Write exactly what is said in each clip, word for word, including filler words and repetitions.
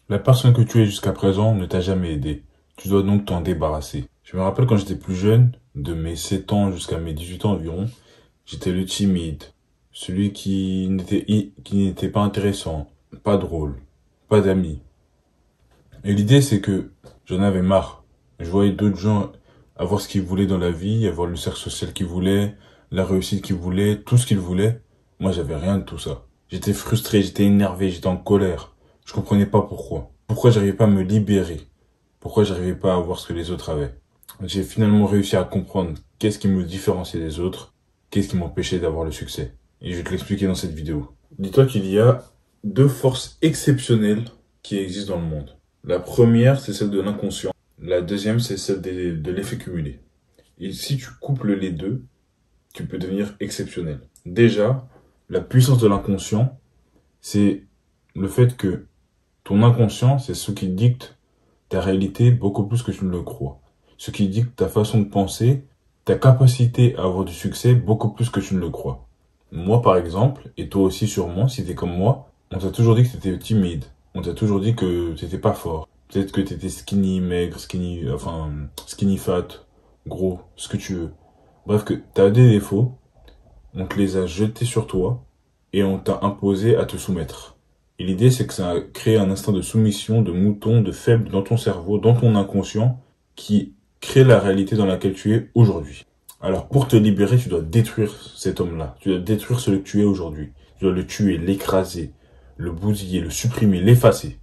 La personne que tu es jusqu'à présent ne t'a jamais aidé. Tu dois donc t'en débarrasser. Je me rappelle quand j'étais plus jeune, de mes sept ans jusqu'à mes dix-huit ans environ, j'étais le timide, celui qui n'était qui n'était pas intéressant, pas drôle, pas d'amis. Et l'idée c'est que j'en avais marre. Je voyais d'autres gens avoir ce qu'ils voulaient dans la vie, avoir le cercle social qu'ils voulaient, la réussite qu'ils voulaient, tout ce qu'ils voulaient. Moi j'avais rien de tout ça. J'étais frustré, j'étais énervé, j'étais en colère. Je comprenais pas pourquoi. Pourquoi j'arrivais pas à me libérer. Pourquoi j'arrivais pas à voir ce que les autres avaient. J'ai finalement réussi à comprendre qu'est-ce qui me différenciait des autres, qu'est-ce qui m'empêchait d'avoir le succès. Et je vais te l'expliquer dans cette vidéo. Dis-toi qu'il y a deux forces exceptionnelles qui existent dans le monde. La première, c'est celle de l'inconscient. La deuxième, c'est celle de, de l'effet cumulé. Et si tu couples les deux, tu peux devenir exceptionnel. Déjà, la puissance de l'inconscient, c'est le fait que ton inconscient, c'est ce qui dicte ta réalité beaucoup plus que tu ne le crois. Ce qui dicte ta façon de penser, ta capacité à avoir du succès beaucoup plus que tu ne le crois. Moi, par exemple, et toi aussi sûrement, si t'es comme moi, on t'a toujours dit que t'étais timide. On t'a toujours dit que t'étais pas fort. Peut-être que t'étais skinny, maigre, skinny, enfin, skinny fat, gros, ce que tu veux. Bref, que t'as des défauts, on te les a jetés sur toi, et on t'a imposé à te soumettre. Et l'idée, c'est que ça a créé un instinct de soumission, de mouton, de faible dans ton cerveau, dans ton inconscient, qui crée la réalité dans laquelle tu es aujourd'hui. Alors, pour te libérer, tu dois détruire cet homme-là. Tu dois détruire celui que tu es aujourd'hui. Tu dois le tuer, l'écraser, le bousiller, le supprimer, l'effacer.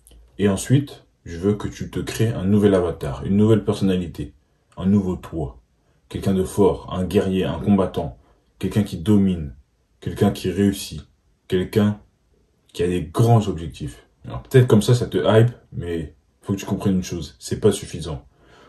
Et ensuite, je veux que tu te crées un nouvel avatar, une nouvelle personnalité, un nouveau toi. Quelqu'un de fort, un guerrier, un combattant, quelqu'un qui domine, quelqu'un qui réussit, quelqu'un qui a des grands objectifs. Alors peut-être comme ça, ça te hype, mais faut que tu comprennes une chose, c'est pas suffisant.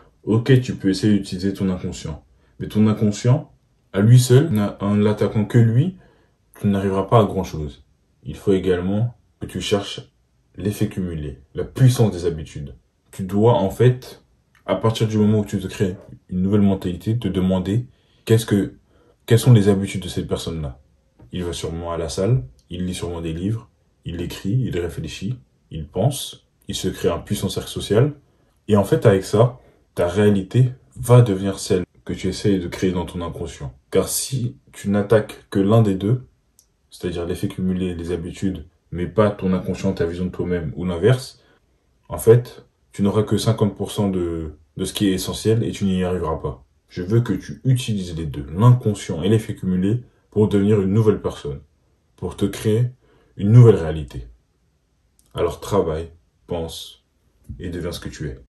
Ok, tu peux essayer d'utiliser ton inconscient, mais ton inconscient, à lui seul, en l'attaquant que lui, tu n'arriveras pas à grand chose. Il faut également que tu cherches l'effet cumulé, la puissance des habitudes. Tu dois en fait, à partir du moment où tu te crées une nouvelle mentalité, te demander qu'est-ce que, quelles sont les habitudes de cette personne-là. Il va sûrement à la salle, il lit sûrement des livres, il écrit, il réfléchit, il pense, il se crée un puissant cercle social. Et en fait, avec ça, ta réalité va devenir celle que tu essayes de créer dans ton inconscient. Car si tu n'attaques que l'un des deux, c'est-à-dire l'effet cumulé, les habitudes, mais pas ton inconscient, ta vision de toi-même, ou l'inverse, en fait, tu n'auras que cinquante pour cent de, de ce qui est essentiel et tu n'y arriveras pas. Je veux que tu utilises les deux, l'inconscient et l'effet cumulé, pour devenir une nouvelle personne, pour te créer une nouvelle réalité. Alors travaille, pense et deviens ce que tu es.